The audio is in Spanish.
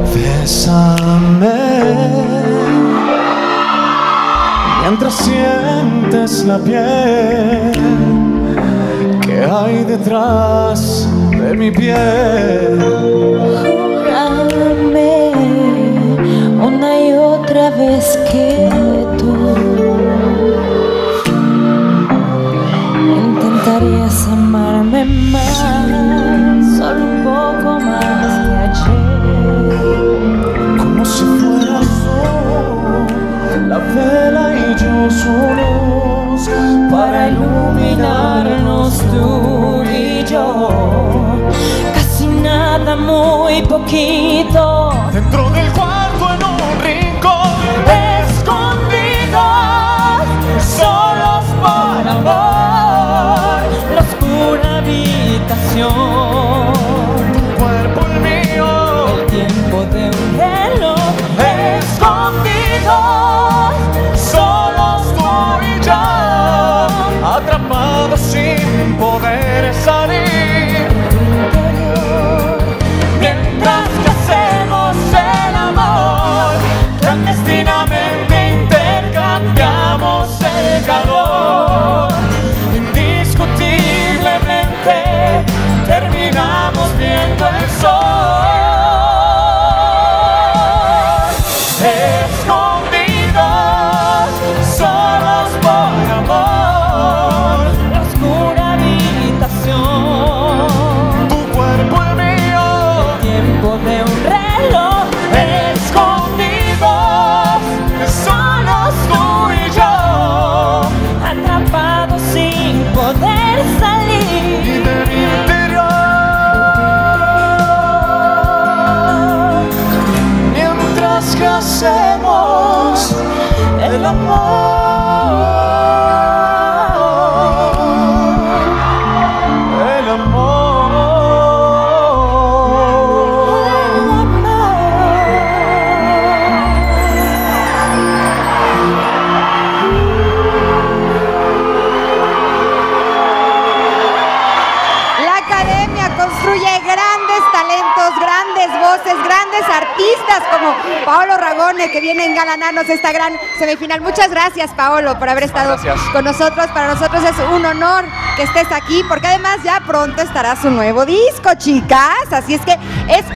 Bésame mientras sientes la piel que hay detrás de mi piel. Júrame una y otra vez que tú intentarías amarme más, solo un poco más que ayer. Como si fuera el sol, la vela y yo su luz Para iluminarnos tú y yo. Casi nada, muy poquito. dentro del cuarto en un rincón, Escondidos, solos por amor. La oscura habitación, tu cuerpo el mío, el tiempo de un reloj. Escondidos, solos tú y yo. atrapados sin poder salir. Mientras que hacemos el amor, clandestinamente intercambiamos el calor. Indiscutiblemente terminamos viendo el sol. Escondidos, solos por amor. La oscura habitación, Tu cuerpo el mío, tiempo de un reloj. Escondidos, solos tú y yo, atrapados sin poder salir. y de mi interior, mientras que hacemos el amor. El amor. La Academia construye grandes talentos, grandes voces, grandes artistas como Paolo Ragone, que viene a engalanarnos esta gran semifinal. Muchas gracias, Paolo, por haber estado con nosotros. Para nosotros es un honor que estés aquí, porque además ya pronto estará su nuevo disco, chicas. Así es que es